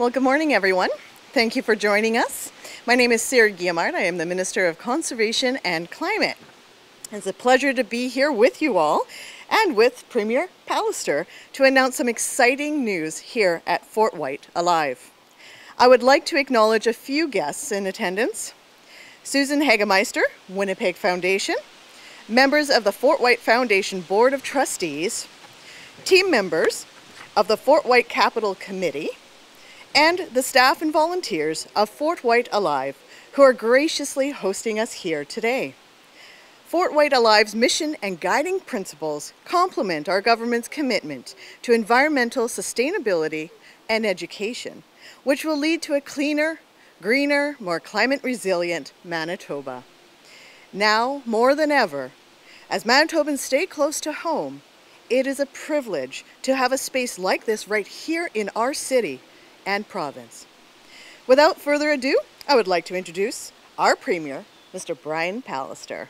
Well, good morning, everyone. Thank you for joining us. My name is Sarah Guillemard. I am the Minister of Conservation and Climate. It's a pleasure to be here with you all and with Premier Pallister to announce some exciting news here at FortWhyte Alive. I would like to acknowledge a few guests in attendance. Susan Hagemeister, Winnipeg Foundation, members of the FortWhyte Foundation Board of Trustees, team members of the FortWhyte Capital Committee, and the staff and volunteers of FortWhyte Alive, who are graciously hosting us here today. FortWhyte Alive's mission and guiding principles complement our government's commitment to environmental sustainability and education, which will lead to a cleaner, greener, more climate-resilient Manitoba. Now, more than ever, as Manitobans stay close to home, it is a privilege to have a space like this right here in our city and province. Without further ado, I would like to introduce our Premier, Mr. Brian Pallister.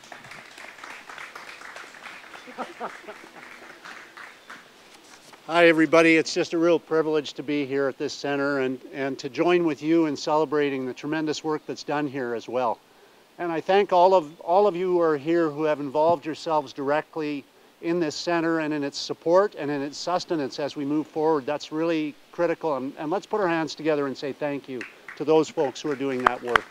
Hi everybody, it's just a real privilege to be here at this center and to join with you in celebrating the tremendous work that's done here as well. And I thank all of you who are here who have involved yourselves directly in this center and in its support and in its sustenance as we move forward. That's really critical, and let's put our hands together and say thank you to those folks who are doing that work.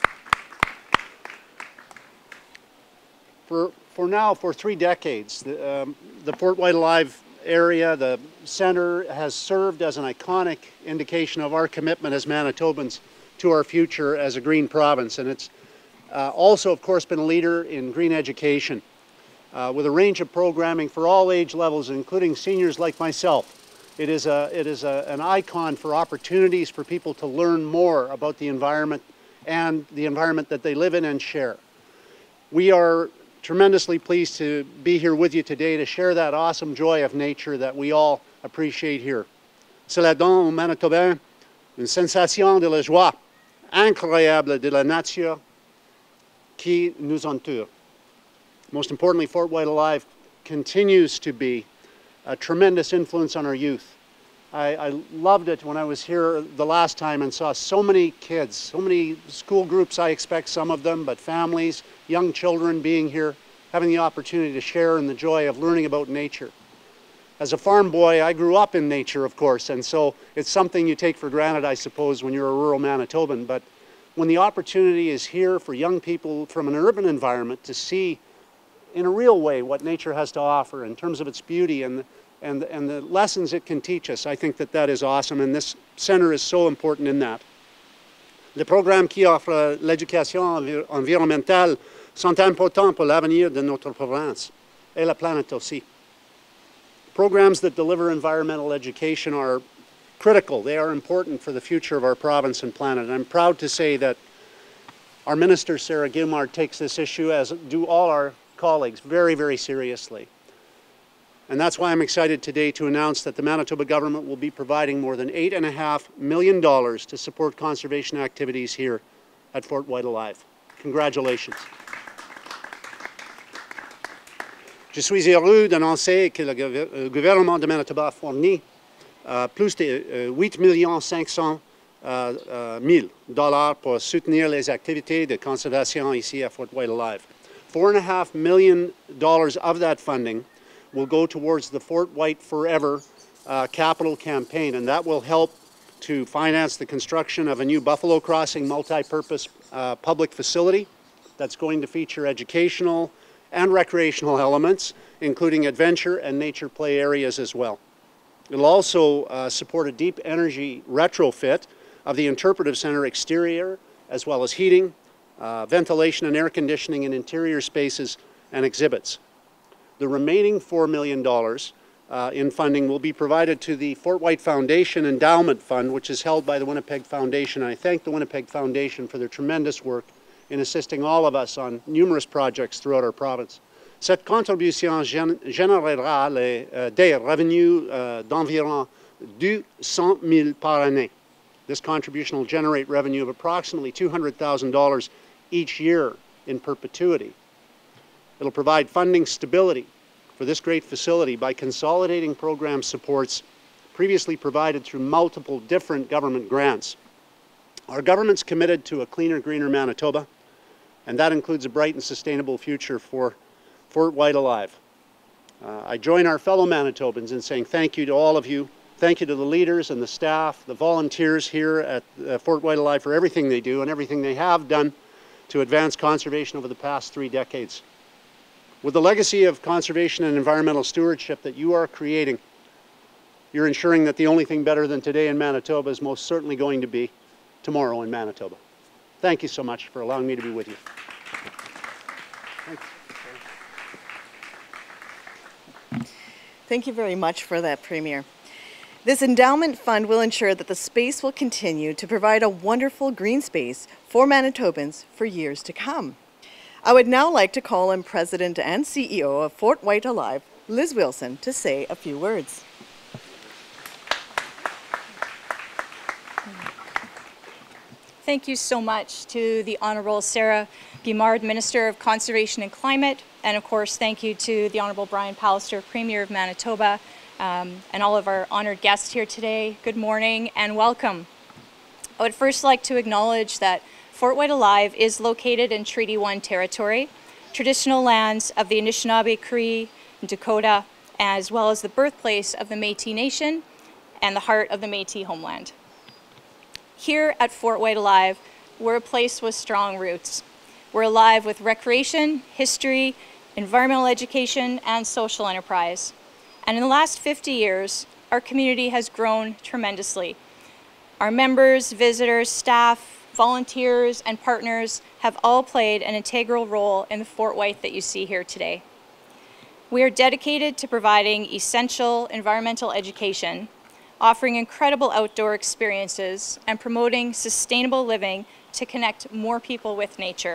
For 3 decades, the FortWhyte Alive area, the center, has served as an iconic indication of our commitment as Manitobans to our future as a green province, and it's also, of course, been a leader in green education with a range of programming for all age levels, including seniors like myself. It is an icon for opportunities for people to learn more about the environment and the environment that they live in and share. We are tremendously pleased to be here with you today to share that awesome joy of nature that we all appreciate here. Cela donne aux Manitobains une sensation de la joie incroyable de la nature qui nous entoure. Most importantly, FortWhyte Alive continues to be a tremendous influence on our youth. I loved it when I was here the last time and saw so many kids, so many school groups, I expect some of them, but families, young children being here, having the opportunity to share in the joy of learning about nature. As a farm boy, I grew up in nature, of course, and so it's something you take for granted, I suppose, when you're a rural Manitoban. But when the opportunity is here for young people from an urban environment to see in a real way what nature has to offer in terms of its beauty and the lessons it can teach us, I think that is awesome, and this center is so important in that. Les programmes qui offrent l'éducation environnementale sont importants pour l'avenir de notre province et la planète aussi. Programs that deliver environmental education are critical. They are important for the future of our province and planet. I'm proud to say that our Minister, Sarah Guillemard, takes this issue, as do all our colleagues, very, very seriously. And that's why I'm excited today to announce that the Manitoba government will be providing more than $8.5 million to support conservation activities here at FortWhyte Alive. Congratulations. Je suis heureux d'annoncer que le gouvernement de Manitoba a fourni plus de 8,5 millions de dollars pour soutenir les activités de conservation ici à FortWhyte Alive. $4.5 million of that funding will go towards the FortWhyte Forever capital campaign, and that will help to finance the construction of a new Buffalo Crossing multi-purpose public facility that's going to feature educational and recreational elements, including adventure and nature play areas as well. It'll also support a deep energy retrofit of the interpretive center exterior, as well as heating, ventilation and air conditioning in interior spaces and exhibits. The remaining $4 million in funding will be provided to the FortWhyte Foundation Endowment Fund, which is held by the Winnipeg Foundation. I thank the Winnipeg Foundation for their tremendous work in assisting all of us on numerous projects throughout our province. Cette contribution générera des revenus d'environ 200 000 par année. This contribution will generate revenue of approximately $200,000 each year in perpetuity. It'll provide funding stability for this great facility by consolidating program supports previously provided through multiple different government grants. Our government's committed to a cleaner, greener Manitoba, and that includes a bright and sustainable future for FortWhyte Alive. I join our fellow Manitobans in saying thank you to all of you. Thank you to the leaders and the staff, the volunteers here at FortWhyte Alive for everything they do and everything they have done to advance conservation over the past 3 decades. With the legacy of conservation and environmental stewardship that you are creating, you're ensuring that the only thing better than today in Manitoba is most certainly going to be tomorrow in Manitoba. Thank you so much for allowing me to be with you. Thank you very much for that, Premier. This endowment fund will ensure that the space will continue to provide a wonderful green space for Manitobans for years to come. I would now like to call on President and CEO of FortWhyte Alive, Liz Wilson, to say a few words. Thank you so much to the Honourable Sarah Guimard, Minister of Conservation and Climate, and of course thank you to the Honourable Brian Pallister, Premier of Manitoba, and all of our honoured guests here today. Good morning and welcome. I would first like to acknowledge that FortWhyte Alive is located in Treaty 1 territory, traditional lands of the Anishinaabe, Cree, and Dakota, as well as the birthplace of the Métis Nation and the heart of the Métis homeland. Here at FortWhyte Alive, we're a place with strong roots. We're alive with recreation, history, environmental education, and social enterprise. And in the last 50 years, our community has grown tremendously. Our members, visitors, staff, volunteers, and partners have all played an integral role in the FortWhyte that you see here today. We are dedicated to providing essential environmental education, offering incredible outdoor experiences, and promoting sustainable living to connect more people with nature.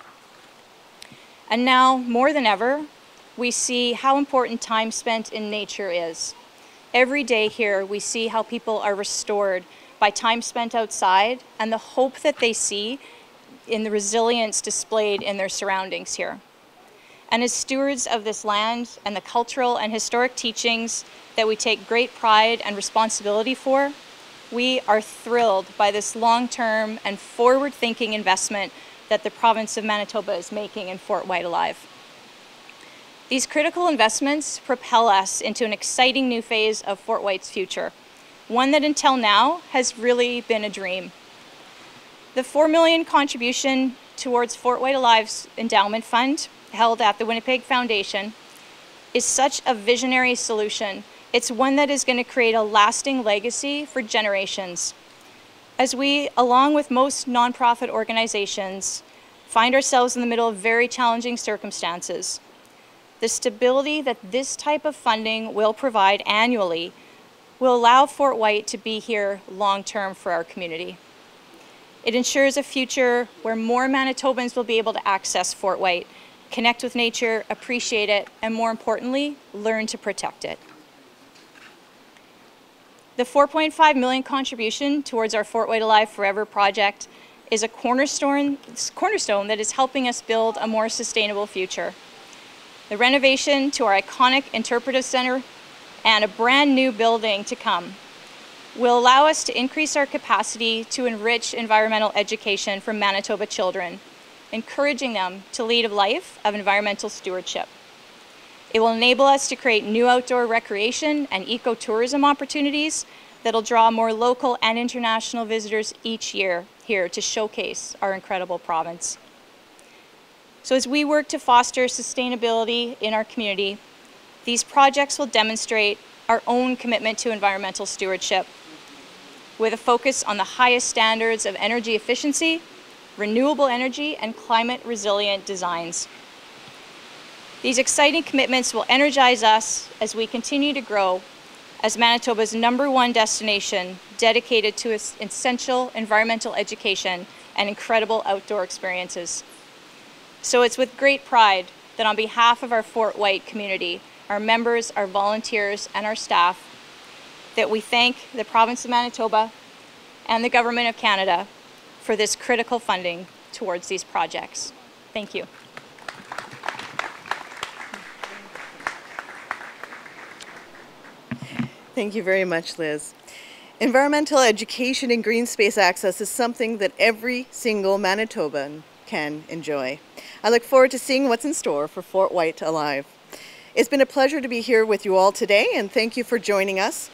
And now, more than ever, we see how important time spent in nature is. Every day here, we see how people are restored by time spent outside and the hope that they see in the resilience displayed in their surroundings here. And as stewards of this land and the cultural and historic teachings that we take great pride and responsibility for, we are thrilled by this long-term and forward-thinking investment that the province of Manitoba is making in FortWhyte Alive. These critical investments propel us into an exciting new phase of FortWhyte's future, one that until now has really been a dream. The $4 million contribution towards FortWhyte Alive's endowment fund, held at the Winnipeg Foundation, is such a visionary solution. It's one that is going to create a lasting legacy for generations. As we, along with most nonprofit organizations, find ourselves in the middle of very challenging circumstances, the stability that this type of funding will provide annually will allow FortWhyte to be here long-term for our community. It ensures a future where more Manitobans will be able to access FortWhyte, connect with nature, appreciate it, and more importantly, learn to protect it. The $4.5 million contribution towards our FortWhyte Alive Forever project is a cornerstone that is helping us build a more sustainable future. The renovation to our iconic interpretive center and a brand new building to come will allow us to increase our capacity to enrich environmental education for Manitoba children, encouraging them to lead a life of environmental stewardship. It will enable us to create new outdoor recreation and ecotourism opportunities that will draw more local and international visitors each year here to showcase our incredible province. So as we work to foster sustainability in our community, these projects will demonstrate our own commitment to environmental stewardship with a focus on the highest standards of energy efficiency, renewable energy, and climate-resilient designs. These exciting commitments will energize us as we continue to grow as Manitoba's #1 destination dedicated to essential environmental education and incredible outdoor experiences. So it's with great pride that on behalf of our FortWhyte community, our members, our volunteers, and our staff, that we thank the province of Manitoba and the government of Canada for this critical funding towards these projects. Thank you. Thank you very much, Liz. Environmental education and green space access is something that every single Manitoban can enjoy. I look forward to seeing what's in store for FortWhyte Alive. It's been a pleasure to be here with you all today, and thank you for joining us.